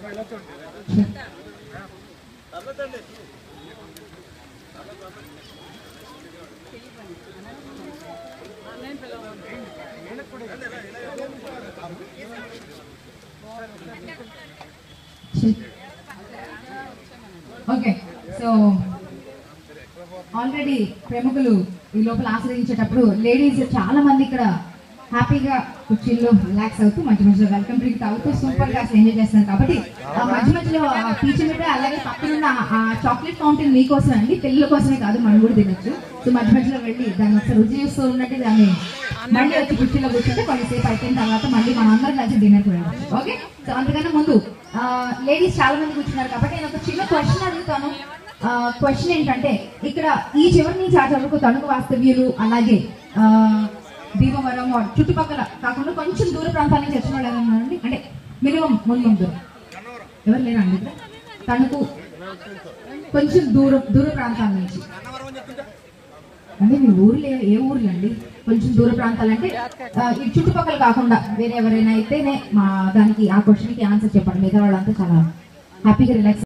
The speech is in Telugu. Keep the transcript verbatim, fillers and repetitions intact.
ఓకే, సో ఆల్రెడీ ప్రముఖులు ఈ లోపల ఆశ్రయించేటప్పుడు లేడీస్ చాలా మంది ఇక్కడ హ్యాపీగా కుర్చీల్లో రిలాక్స్ అవుతూ మధ్య మధ్యలో వెల్కమ్ డ్రింక్ తాగుతూ సూపర్ గా ఎంజాయ్ చేస్తున్నారు. కాబట్టి ఆ మధ్య మధ్యలో పీచు మీద అలాగే పక్కనున్న ఆ చాక్లెట్ ఫౌంటైన్ మీకోసం అండి, పిల్లల కోసమే కాదు, మనం కూడా తినొచ్చు. సో మధ్య మధ్యలో వెళ్ళి దాన్ని ఒకసారి రుచి చూస్తూ ఉన్నట్టు దాన్ని మళ్ళీ వచ్చి కుర్చీలో కూర్చుంటే కొంతసేపు అయిపోయిన తర్వాత మళ్ళీ మనం అందరం కలిసి డిన్నర్కి వెళ్ళాలి. ఓకే, సో అంతకన్నా ముందు లేడీస్ చాలా మంది కూర్చున్నారు కాబట్టి నేను ఒక చిన్న క్వశ్చన్ అడుగుతాను. క్వశ్చన్ ఏంటంటే, ఇక్కడ ఈ చివరి నుంచి ఆ చివరకు తణుకు వాస్తవ్యులు అలాగే భీమవరం చుట్టుపక్కల కాకుండా కొంచెం దూర ప్రాంతాల నుంచి వచ్చిన వాళ్ళు ఎవరున్నారండి? అంటే మినిమం ముందు దూరం ఎవరు లేరండి ఇక్కడ? తణుకు కొంచెం దూరం దూర ప్రాంతాల నుంచి అంటే మీ ఊర్లో ఏ ఊర్లు అండి? కొంచెం దూర ప్రాంతాలు అంటే ఈ చుట్టుపక్కల కాకుండా వేరే ఎవరైనా అయితేనే మా దానికి ఆ క్వశ్చన్కి ఆన్సర్ చెప్పండి. మిగతా వాళ్ళంతా చాలా హ్యాపీగా రిలాక్స్